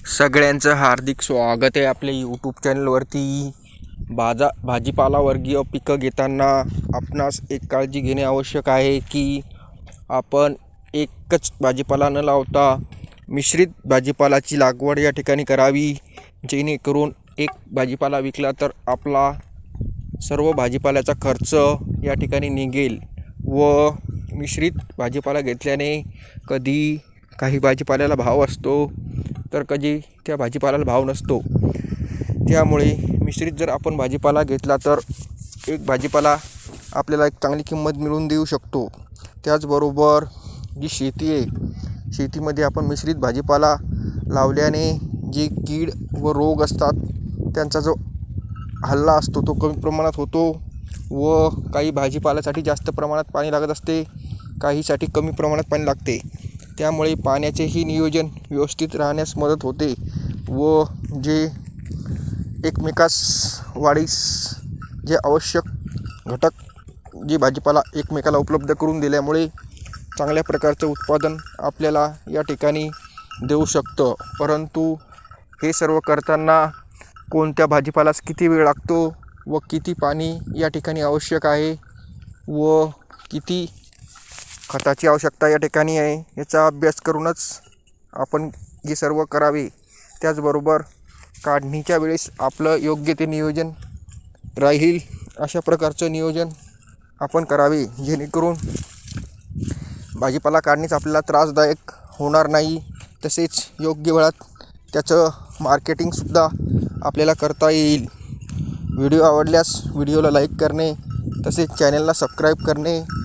सगळ्यांचं हार्दिक स्वागत आहे आपल्या यूट्यूब चॅनलवरती। भाजीपाला वर्गीय पिकं घेताना आपणास एक काळजी घेणे आवश्यक आहे की आपण एकच भाजीपाला न लावता मिश्रित भाजीपालाची लागवड या ठिकाणी करावी, जेणेकरून एक भाजीपाला विकला तर आपला सर्व भाजीपाल्याचा खर्च या ठिकाणी निघेल व मिश्रित भाजीपाला घेतल्याने कधी काही भाजीपाल्याला भाव असतो तर कधी त्या भाजीपाल्याला भाव नसतो। त्यामुळे मिश्रित जर आपण भाजीपाला घेतला तर एक भाजीपाला आपल्याला एक चांगली किंमत मिळवून देऊ शकतो। त्याचबरोबर जी शेती आहे, शेतीमध्ये आपण मिश्रित भाजीपाला लावल्याने जे कीड व रोग असतात त्यांचा जो हल्ला असतो तो कमी प्रमाणात होतो व काही भाजीपाल्यासाठी जास्त प्रमाणात पाणी लागत असते, काहीसाठी कमी प्रमाणात पाणी लागते। त्यामुळे पाण्याचेही नियोजन व्यवस्थित राहण्यास मदत होते व जे एकमेकास वाढीस जे आवश्यक घटक जे भाजीपाला एकमेकाला उपलब्ध करून दिल्यामुळे चांगल्या प्रकारचं उत्पादन आपल्याला या ठिकाणी देऊ शकतं। परंतु हे सर्व करताना कोणत्या भाजीपाल्यास किती वेळ लागतो व किती पाणी या ठिकाणी आवश्यक आहे व किती खताची आवश्यकता या ठिकाणी आहे याचा अभ्यास करूनच आपण हे सर्व करावे। त्याचबरोबर काढणीच्या वेळेस आपलं योग्य ते नियोजन राहील अशा प्रकारचं नियोजन आपण करावे, जेणेकरून भाजीपाला काढणीच आपल्याला त्रासदायक होणार नाही। तसेच योग्य वेळात त्याचं मार्केटिंगसुद्धा आपल्याला करता येईल। व्हिडिओ आवडल्यास व्हिडिओला लाईक करणे तसेच चॅनलला सबस्क्राईब करणे